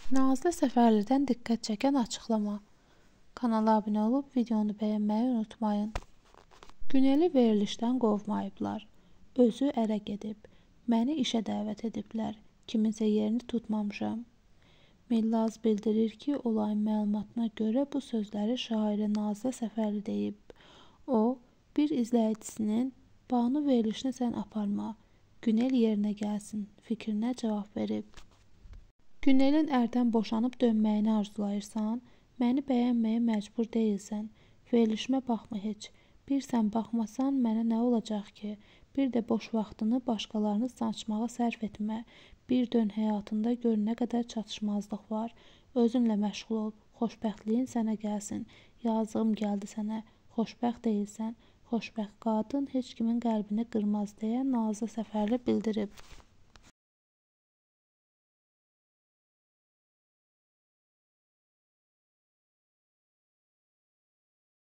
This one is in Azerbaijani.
Nazlı Səfərlidən diqqət çəkən açıqlama. Kanala abunə olub videonu bəyənməyi unutmayın. Güneli verilişdən qovmayıblar. Özü ərə gedib. Məni işə dəvət ediblər. Kiminsə yerini tutmamışam. Millaz bildirir ki, olayın məlumatına görə bu sözləri şairə Nazlı Səfərli deyib. O, bir izləyicisinin "Banu verilişini sən aparma, Günel yerinə gəlsin" fikrinə cavab verib. Günelin ərdən boşanıb dönməyini arzulayırsan, məni bəyənməyə məcbur deyilsən. Verilişimə baxma heç. Bir sən baxmasan mənə nə olacaq ki? Bir də boş vaxtını başqalarını sancmağa sərf etmə. Bir dön həyatında gör nə qədər çatışmazlıq var. Özünlə məşğul ol. Xoşbəxtliyin sənə gəlsin. Yazığım gəldi sənə. Xoşbəxt deyilsən. Xoşbəxt qadın heç kimin qəlbini qırmaz deyə Nazlı Səfərli bildirib.